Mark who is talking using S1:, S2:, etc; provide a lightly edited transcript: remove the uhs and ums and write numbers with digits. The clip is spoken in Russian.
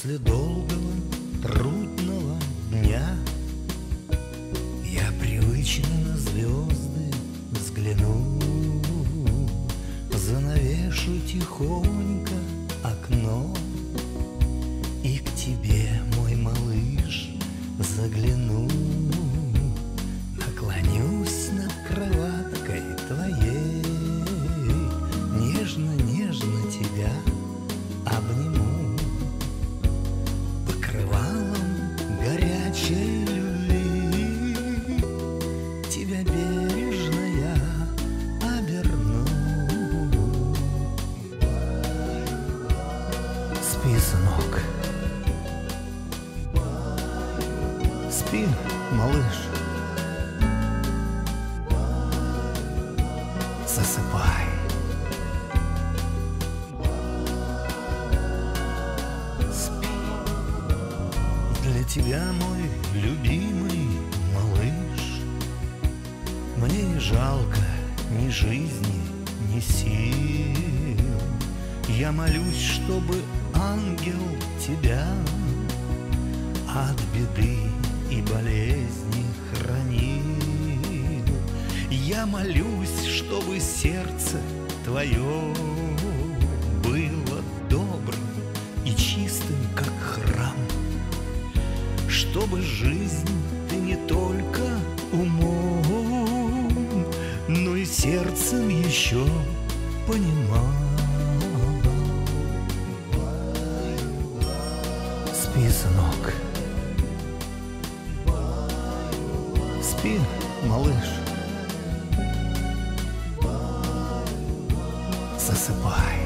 S1: После долгого, трудного дня я привычно на звезды взгляну, занавешу тихонько окно и к тебе, мой малыш, загляну. Наклонюсь над кроваткой твоей, нежно-нежно тебя обниму, покрывалом горячей любви тебя бережно я оберну. Спи, сынок, спи, малыш, засыпай. Для тебя, мой любимый малыш, мне не жалко ни жизни, ни сил. Я молюсь, чтобы ангел тебя от беды и болезни хранил. Я молюсь, чтобы сердце твое было добрым и чистым, как храм, чтобы жизнь ты не только умом, но и сердцем еще понимал. Спи, сынок, спи, малыш, засыпай.